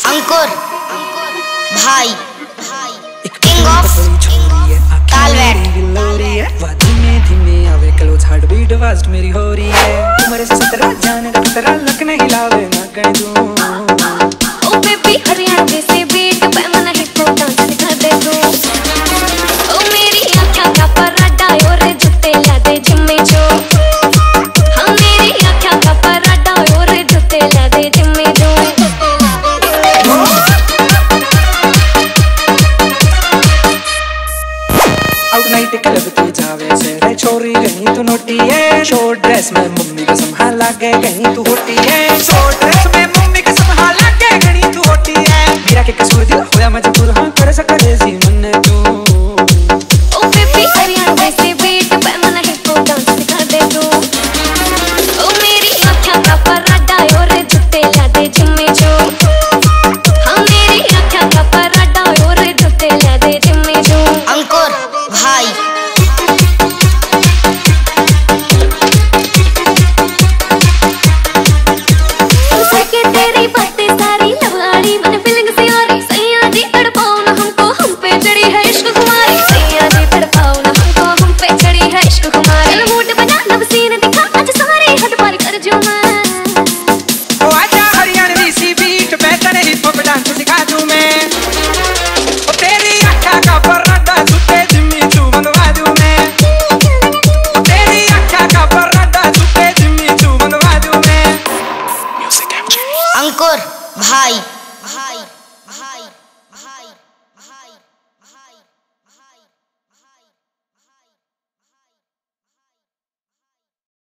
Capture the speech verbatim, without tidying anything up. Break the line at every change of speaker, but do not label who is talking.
अंकुर भाई king of तालवेट
धीमे धीमे आवे क्लोज हार्ट बीट फास्ट मेरी हो रही है उम्र से सत्रह जाने का खतरा लक नहीं लावे ना गण दूं
ओ बेबी हरियाणवी से बीट पे मन हिप हॉप डांस सिखा दे तू ओ मेरी आँखें का पराठा और जूते ला दे जिम्मे जो हम मेरी आँखें का पराठा और जूते ला दे जिम्मे जो
नाइट क्लब तू जावे से रे छोरी कहीं तू नोटी है शॉर्ट ड्रेस में मम्मी का संभाल लागे कहीं तू होती है शॉर्ट ड्रेस में मम्मी का संभाल लागे कहीं तू होती है मेरा के कसूर दिल होया मजबूर